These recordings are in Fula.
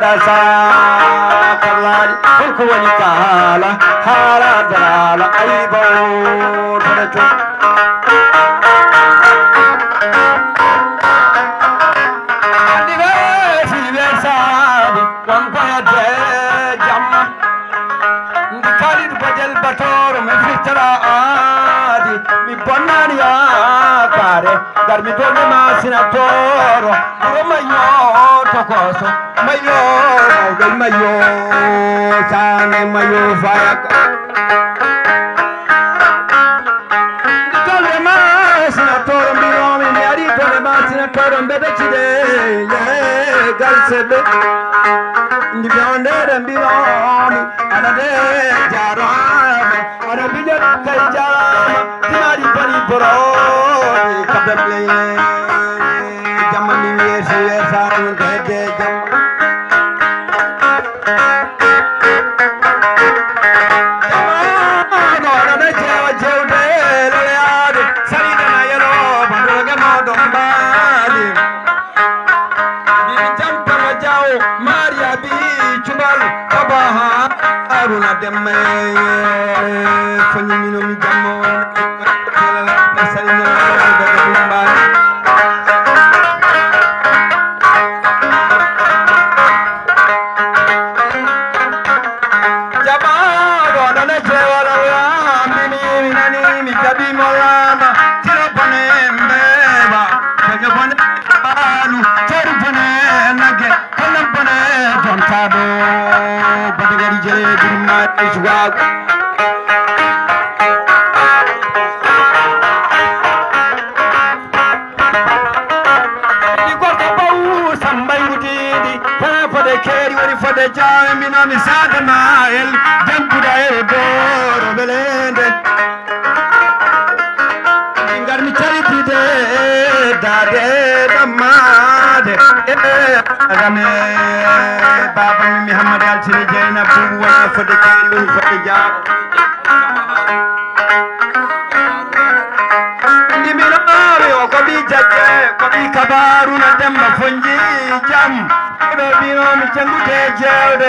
kallani ko woni kala hala dala aybo tanacho andive siversadi kon koyade jamma ndi kalid bajel bator mi fitara adi mi bonnani kare gar mi dolli masina toro ro mayo tokoso mayo del mayo sane mayo fayak dolli masina toro mi mi ari dolli masina toro mbedecide gal sebe ndi bondere mbiromi anade jarame ana bijo kay jarama timari bari boro kabble jamani wesi wesaru gede jam no ana jewa jewde lelade sarina na yelo bandoge modom bali bi jampa ma jaw maria bi chubal kabaha aruna demme fani mino mi jammo sarina Baba Muhammad Al-Sini Jaina Buwa Fode Kelu Fode Jab Ndi Milare o Kobi Jaje Kobi Kabaru na Demba Fonji Jam Kobe Bino mi Changute Jewde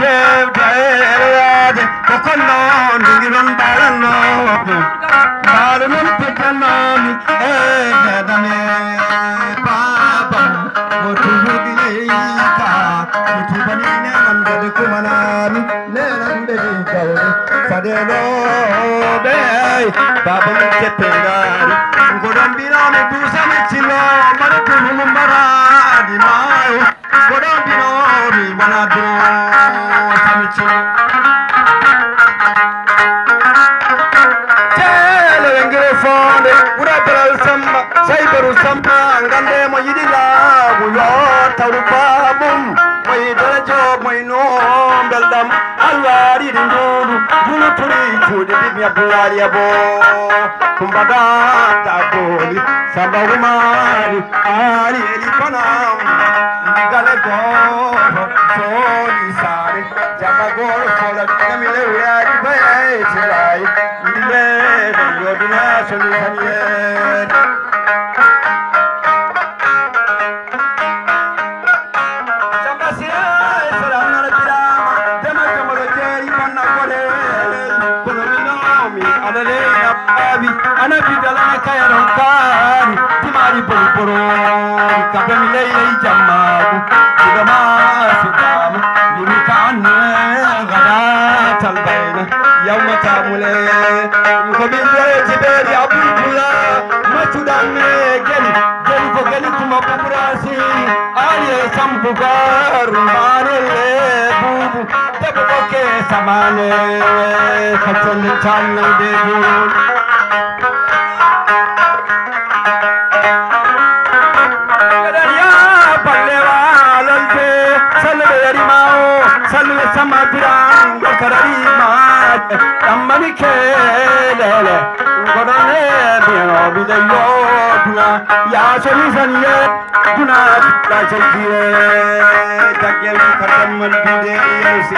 Jewde Kokono Ndiron Balano Balano Pekano Dame Baba Motu Hudileka Mutubani Nandade Kumanani Nenande Gaudi Fadelo Bay Baba Muketengari Godambira Medusa Michilo Marikulu Maradi Mau Godambino Ribanado Samichilo Tele Engere Fonde Urabel Samba Saibaru Samba Ngande Moyidila Buyo Taurubabum Moyidarajo Moyno Beldam Alwari Dinduru Buluturi Chudi Bibia Bulari Abo Kumbada Taboli Samba Umari Ali Elipanam Nigale Goro Soli Sari Jabagoro Fola Kamile Uyari Baye Chirai Ndile Yodina Soli Saniye Ana bidala kayaron kari timari bolporo kabemile jamagu digama sukam limikan gada talbaina yawma tamule ko bindere jiberi abula matudan geli ko geli kuma pubrasi ali sambugar manele bubu debbo ke samane khatul channe de bul Amani kelele godane bino bidayo tuna ya solution tuna la chekire tagel khatam mal bide yose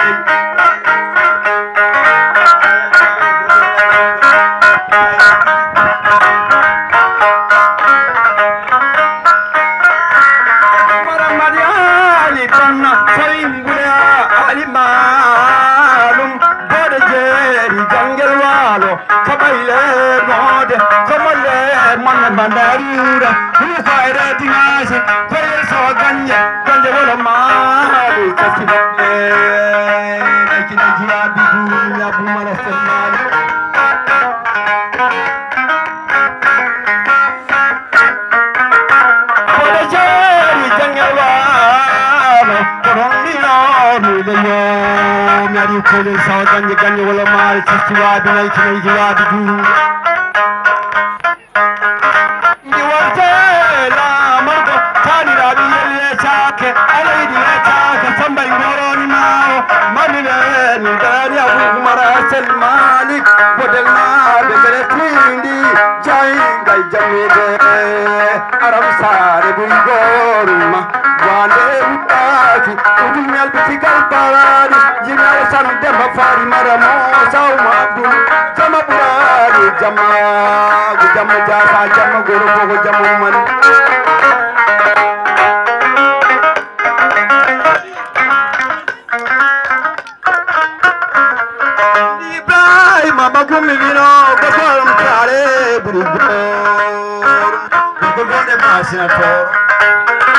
Maramadiali panna saringule baile mode como le man bandarura ni faira dinase faira so ganye wala mali kasine nakina jiya bidu ya bu mala salmani oda jeri jangawa korondino milenyo nyari kole so ganye wala mali kaswa dinai kina jiya bidu Malik Bodena Beretindi Jainga Jamide Arab Sare Bungoruma Wale Utaki Udumel Bitikal Paradi Jimal Sante Mafari Maramo Saumabun Jama Buradi Jama Jama Jama Jama Guru Jama Mani Magumi vino kokorum kare burigo kokorum de masina to